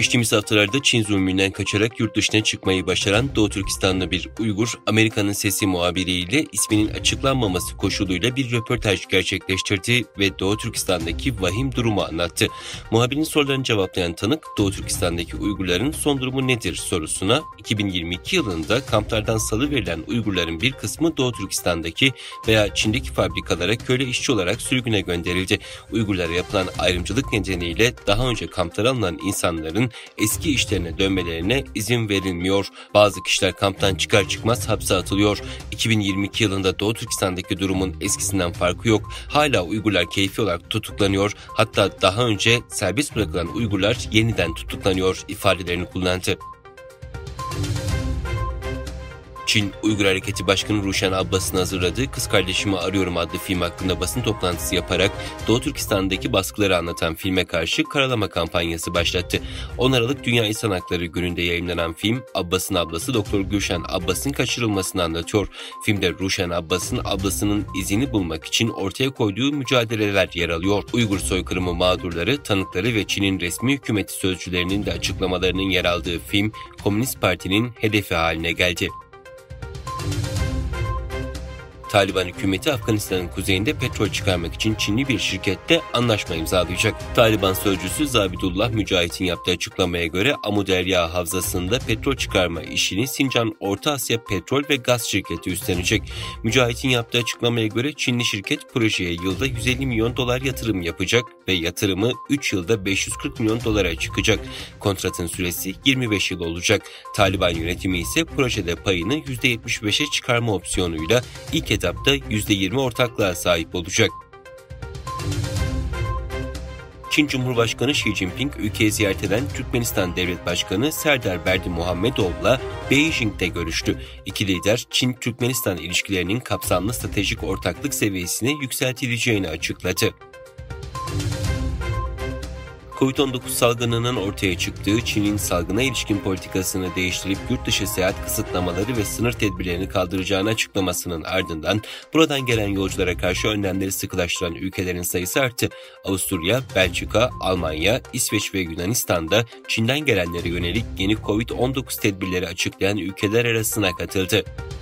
Geçtiğimiz haftalarda Çin zulmünden kaçarak yurt dışına çıkmayı başaran Doğu Türkistanlı bir Uygur, Amerika'nın Sesi muhabiriyle isminin açıklanmaması koşuluyla bir röportaj gerçekleştirdi ve Doğu Türkistan'daki vahim durumu anlattı. Muhabirin sorularını cevaplayan tanık, Doğu Türkistan'daki Uygurların son durumu nedir sorusuna, 2022 yılında kamplardan salıverilen Uygurların bir kısmı Doğu Türkistan'daki veya Çin'deki fabrikalara köle işçi olarak sürgüne gönderildi. Uygurlara yapılan ayrımcılık nedeniyle daha önce kamplara alınan insanların eski işlerine dönmelerine izin verilmiyor. Bazı kişiler kamptan çıkar çıkmaz hapse atılıyor. 2022 yılında Doğu Türkistan'daki durumun eskisinden farkı yok. Hala Uygurlar keyfi olarak tutuklanıyor. Hatta daha önce serbest bırakılan Uygurlar yeniden tutuklanıyor ifadelerini kullandı. Çin, Uygur Hareketi Başkanı Ruşen Abbas'ın hazırladığı Kız Kardeşimi Arıyorum adlı film hakkında basın toplantısı yaparak Doğu Türkistan'daki baskıları anlatan filme karşı karalama kampanyası başlattı. 10 Aralık Dünya İnsan Hakları Günü'nde yayınlanan film, Abbas'ın ablası Doktor Gülşen Abbas'ın kaçırılmasını anlatıyor. Filmde Ruşen Abbas'ın ablasının izini bulmak için ortaya koyduğu mücadeleler yer alıyor. Uygur soykırımı mağdurları, tanıkları ve Çin'in resmi hükümeti sözcülerinin de açıklamalarının yer aldığı film, Komünist Parti'nin hedefi haline geldi. Taliban hükümeti Afganistan'ın kuzeyinde petrol çıkarmak için Çinli bir şirkette anlaşma imzalayacak. Taliban sözcüsü Zabidullah Mücahit'in yaptığı açıklamaya göre Amudarya Havzası'nda petrol çıkarma işini Sincan Orta Asya Petrol ve Gaz Şirketi üstlenecek. Mücahit'in yaptığı açıklamaya göre Çinli şirket projeye yılda 150 milyon dolar yatırım yapacak ve yatırımı 3 yılda 540 milyon dolara çıkacak. Kontratın süresi 25 yıl olacak. Taliban yönetimi ise projede payını %75'e çıkarma opsiyonuyla ilk etapta %20 ortaklığa sahip olacak. Çin Cumhurbaşkanı Xi Jinping ülkeyi ziyaret eden Türkmenistan Devlet Başkanı Serdar Berdimuhamedov'la Beijing'de görüştü. İki lider Çin-Türkmenistan ilişkilerinin kapsamlı stratejik ortaklık seviyesine yükseltileceğini açıkladı. Covid-19 salgınının ortaya çıktığı Çin'in salgına ilişkin politikasını değiştirip yurt dışı seyahat kısıtlamaları ve sınır tedbirlerini kaldıracağını açıklamasının ardından buradan gelen yolculara karşı önlemleri sıkılaştıran ülkelerin sayısı arttı. Avusturya, Belçika, Almanya, İsveç ve Yunanistan'da Çin'den gelenlere yönelik yeni Covid-19 tedbirleri açıklayan ülkeler arasına katıldı.